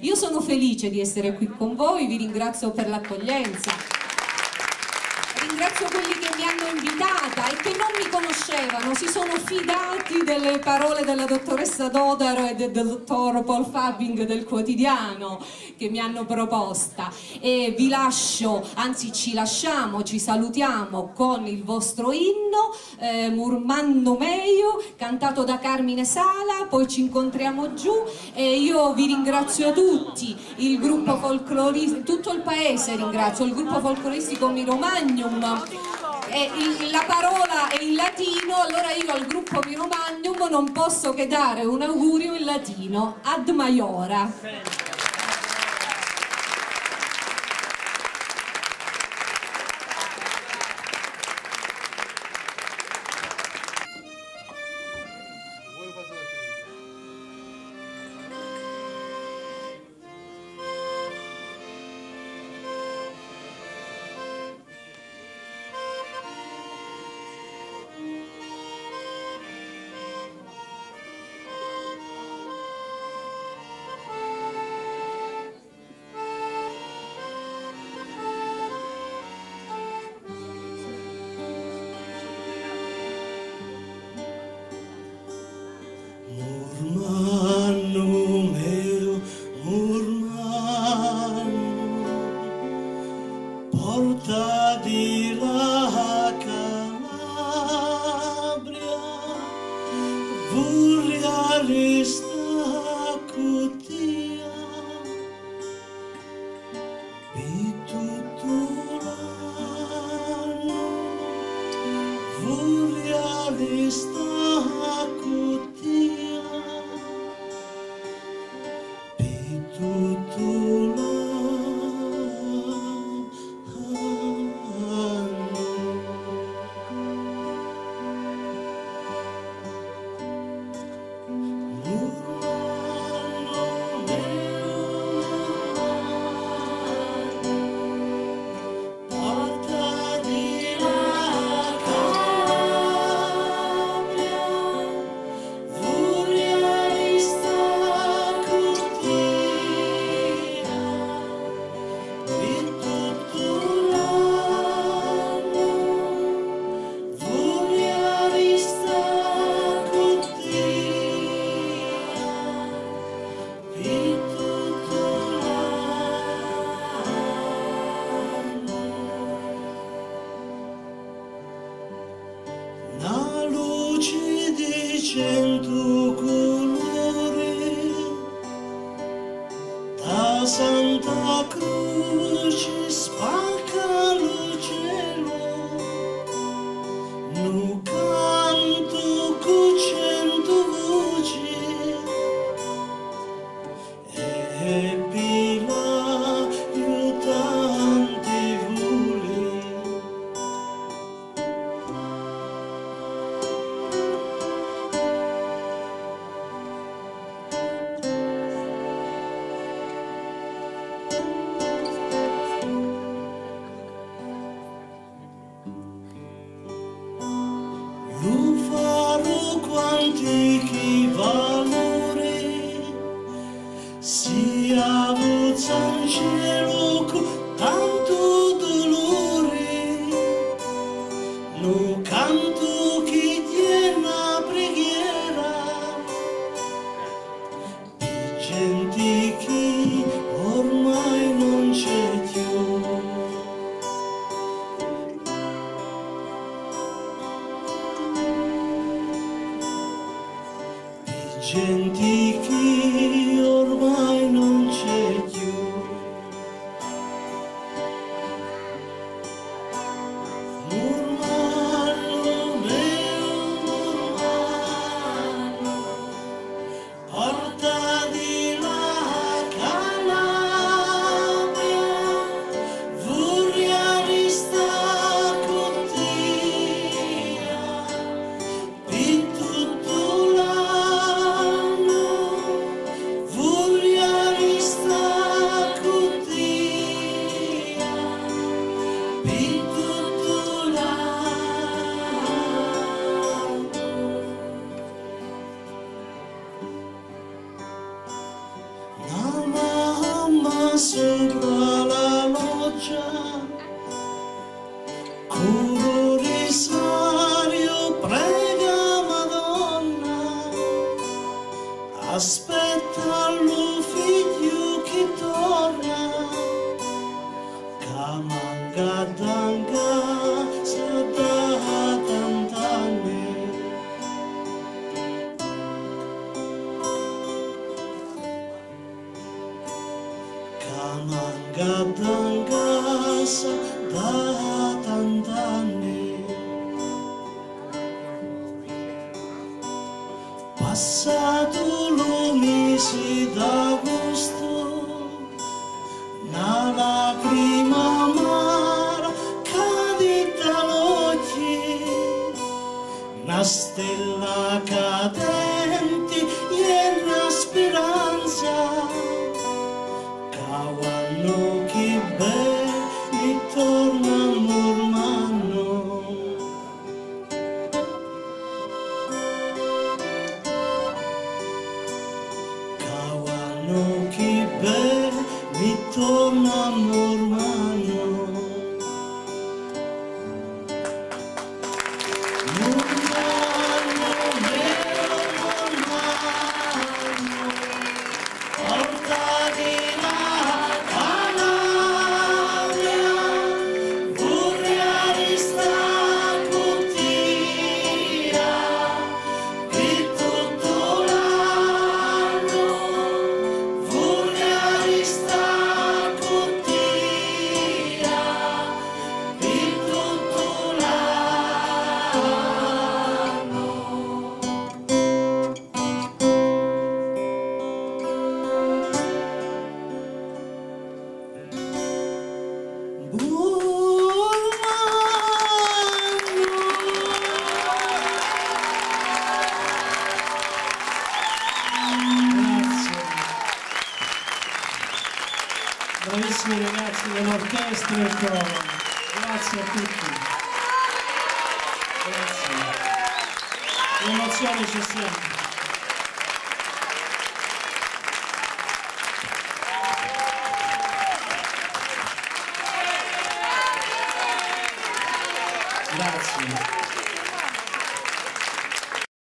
Io sono felice di essere qui con voi, vi ringrazio per l'accoglienza, ringrazio quelli che mi hanno invitata e che non mi conoscevano, si sono fidati delle parole della dottoressa Dodaro e del dottor Paul Fabing del quotidiano che mi hanno proposta, e vi lascio, anzi ci lasciamo, ci salutiamo con il vostro inno, Murmanno Meio, cantato da Carmine Sala, poi ci incontriamo giù e io vi ringrazio tutti, il gruppo folcloristico, tutto il paese ringrazio, il gruppo folcloristico Miromagnum. La parola è in latino, allora io al gruppo Miromagnum non posso che dare un augurio in latino, ad maiora. Porta di la Calabria, Vuria resta cutia, di tutto l'anno, Vuria resta cutia, di tutto l'anno. La luce di 100 colori da Santa Croce spacca il cielo, nu canto con 100 voci e pila io tanti voli. Lu farò quantichi valori, sia avuzza in cielo con tanto dolore, nu canto chi tiene a preghiera, di gente che ormai non c'è più. Gente che ormai non c'è più. sopra la loggia, con un rosario prega Madonna, aspetta lo figlio che torna, che manca d'anga sa da tant'anni. Manca d'anga sa da tant'anni. Passato lo mese d'agosto, una lacrima amara cade dall'occhi, una stella cadente e una speranza. Quando che belli torna amor mano, quando che belli torna amor mano. Bravissimi ragazzi dell'orchestra e il coro, grazie a tutti, grazie, l'emozione c'è sempre.